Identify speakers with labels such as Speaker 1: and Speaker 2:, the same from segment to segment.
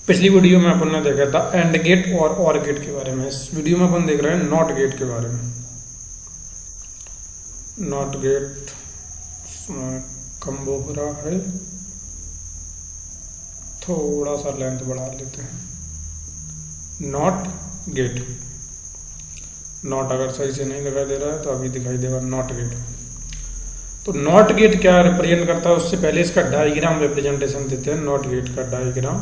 Speaker 1: पिछली वीडियो में अपन ने देखा था एंड गेट और गेट के बारे में। इस वीडियो में अपन देख रहे हैं नॉट गेट के बारे में। नॉट गेट कम हो रहा है, थोड़ा सा लेंथ बढ़ा लेते हैं। नॉट गेट, नॉट अगर सही से नहीं दिखाई दे रहा है तो अभी दिखाई देगा नॉट गेट। तो नॉट गेट क्या रिप्रेजेंट करता है, उससे पहले इसका डायग्राम रिप्रेजेंटेशन देते हैं। नॉट गेट का डायग्राम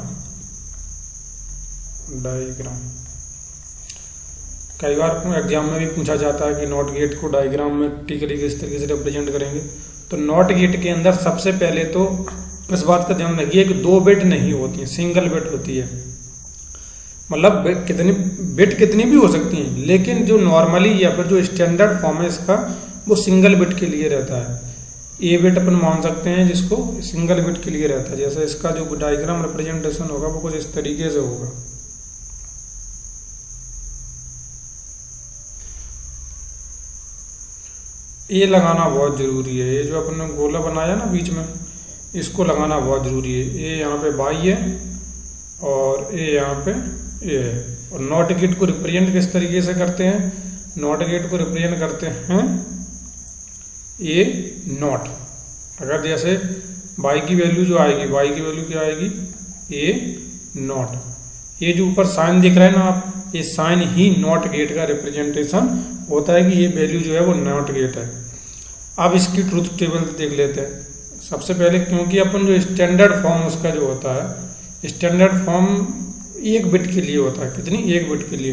Speaker 1: कई बार एग्जाम में भी पूछा जाता है कि नॉट गेट को डायग्राम में किस तरीके से रिप्रेजेंट करेंगे। तो नॉट गेट के अंदर सबसे पहले तो इस बात का ध्यान रखिए कि 2 बिट नहीं होती है, सिंगल बिट होती है। मतलब बिट कितनी भी हो सकती हैं, लेकिन जो नॉर्मली या फिर जो स्टैंडर्ड फॉर्म है इसका वो सिंगल बिट के लिए रहता है। ए बिट अपन मान सकते हैं जिसको सिंगल बिट के लिए रहता है। जैसे इसका जो डायग्राम रिप्रेजेंटेशन होगा वो कुछ इस तरीके से होगा। ये लगाना बहुत जरूरी है। ये जो अपन ने गोला बनाया ना बीच में, इसको लगाना बहुत जरूरी है। ये यहाँ पे वाई है और ये यहाँ पे ये है। और नॉट गेट को रिप्रेजेंट किस तरीके से करते हैं? नॉट गेट को रिप्रेजेंट करते हैं ये नॉट। अगर जैसे वाई की वैल्यू जो आएगी, वाई की वैल्यू क्या आएगी? ये नॉट। ये जो ऊपर साइन दिख रहा है ना आप, ये साइन ही नॉट गेट का रिप्रेजेंटेशन होता है कि ये वैल्यू जो है वो नॉट गेट है। अब इसकी ट्रूथ टेबल देख लेते हैं सबसे पहले, क्योंकि अपन जो स्टैंडर्ड फॉर्म उसका जो होता है, स्टैंडर्ड फॉर्म 1 बिट के लिए होता है। कितनी? 1 बिट के लिए।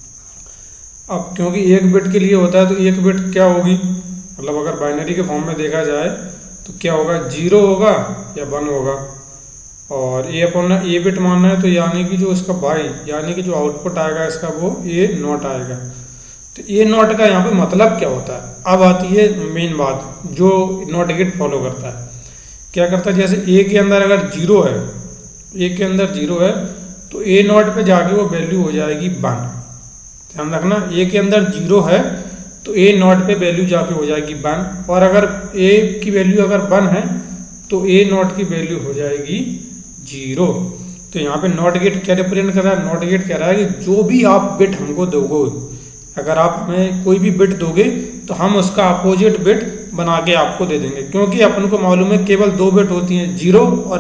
Speaker 1: अब क्योंकि 1 बिट के लिए होता है तो 1 बिट क्या होगी, मतलब अगर बाइनरी के फॉर्म में देखा जाए तो क्या होगा? 0 होगा या 1 होगा। और ये अपन ने ए बिट मानना है तो यानी कि जो इसका बाई यानी कि जो आउटपुट आएगा इसका वो ए नॉट आएगा। तो ए नॉट का यहाँ पे मतलब क्या होता है? अब आती है मेन बात जो नॉट गेट फॉलो करता है। क्या करता है? जैसे ए के अंदर अगर 0 है, ए के अंदर 0 है तो ए नॉट पे जाके वो वैल्यू हो जाएगी 1। ध्यान रखना, ए के अंदर 0 है तो ए नॉट पे वैल्यू जाके हो जाएगी 1। और अगर ए की वैल्यू अगर 1 है तो ए नॉट की वैल्यू हो जाएगी 0। तो यहाँ पे नॉट गेट क्या रिप्रेजेंट कर रहा है? नॉट गेट कह रहा है कि जो भी आप बिट हमको दोगे, अगर आप हमें कोई भी बिट दोगे तो हम उसका अपोजिट बिट बना के आपको दे देंगे। क्योंकि अपन को मालूम है केवल 2 बिट होती हैं, 0 और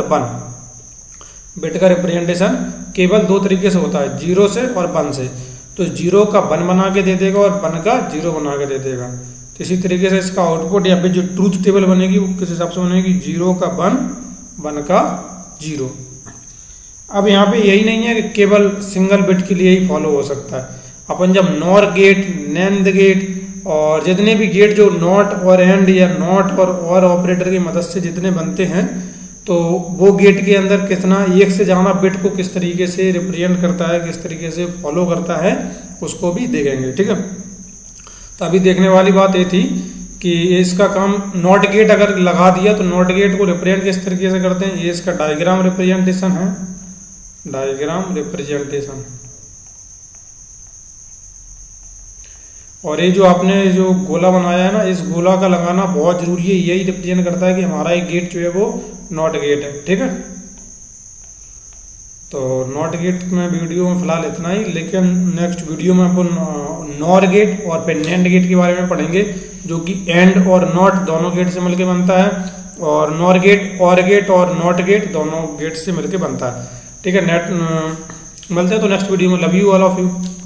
Speaker 1: 1। बिट का रिप्रेजेंटेशन केवल 2 तरीके से होता है, 0 से और 1 से। तो 0 का 1 बना के दे देगा और 1 का 0 बना के दे देगा। तो इसी तरीके से इसका आउटपुट या फिर जो ट्रूथ टेबल बनेगी वो किस हिसाब से बनेगी? 0 का 1, 1 का 0। अब यहाँ पे यही नहीं है कि केवल सिंगल बिट के लिए ही फॉलो हो सकता है। अपन जब नॉर गेट, नैंड गेट और जितने भी गेट जो नॉट और एंड या नॉट और ऑपरेटर की मदद से जितने बनते हैं, तो वो गेट के अंदर कितना एक से ज्यादा बिट को किस तरीके से रिप्रेजेंट करता है, किस तरीके से फॉलो करता है, उसको भी देखेंगे। ठीक है, तो अभी देखने वाली बात ये थी कि इसका काम नॉट गेट अगर लगा दिया तो नॉट गेट को रिप्रेजेंट किस तरीके से करते हैं। ये इसका डायग्राम रिप्रेजेंटेशन है, डायग्राम रिप्रेजेंटेशन। और ये जो आपने जो गोला बनाया है ना, इस गोला का लगाना बहुत जरूरी है। यही रिप्रेजेंट करता है कि हमारा एक गेट जो है वो नॉट गेट है। ठीक है, तो नॉट गेट में वीडियो में फिलहाल इतना ही, लेकिन नेक्स्ट वीडियो में अपन नॉर गेट और फिर नैंड गेट के बारे में पढ़ेंगे, जो कि एंड और नॉट दोनों गेट से मिलकर बनता है। और नॉर गेट, और गेट और नॉट गेट दोनों गेट से मिलकर बनता है। ठीक है, मिलते हैं तो नेक्स्ट वीडियो में। Love you all of you.